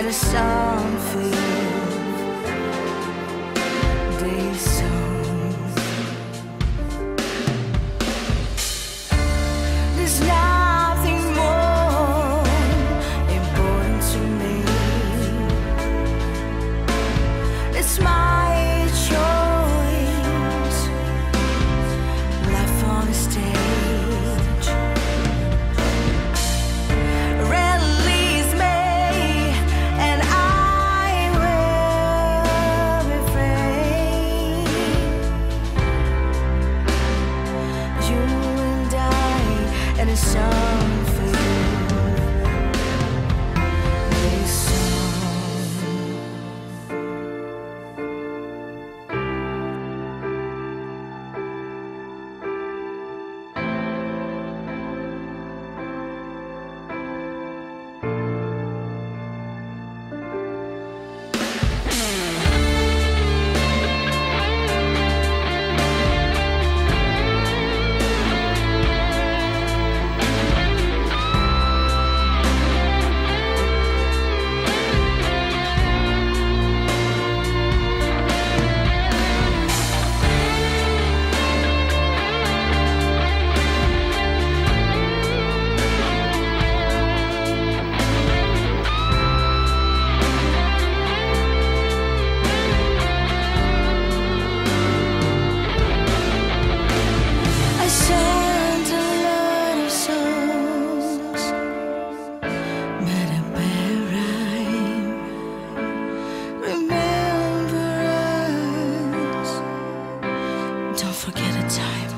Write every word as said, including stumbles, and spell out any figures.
a song for you. These songs. There's nothing more important to me. It's my choice. Life on a stage. Release me, and I will refrain. You and I, and a song for you. This song. I sent a lot of songs, made a bad rhyme. Remember us, don't forget the time.